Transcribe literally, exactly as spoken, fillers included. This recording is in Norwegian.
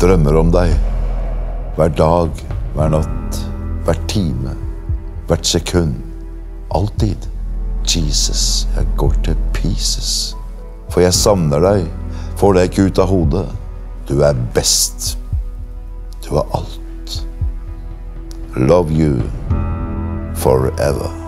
Drømmer om deg. Hver dag, hver natt, hver time, hvert sekund. Alltid. Jesus, jeg går til pieces. For jeg savner deg. Får deg ikke ut av hodet. Du er best. Du er alt. Love you forever.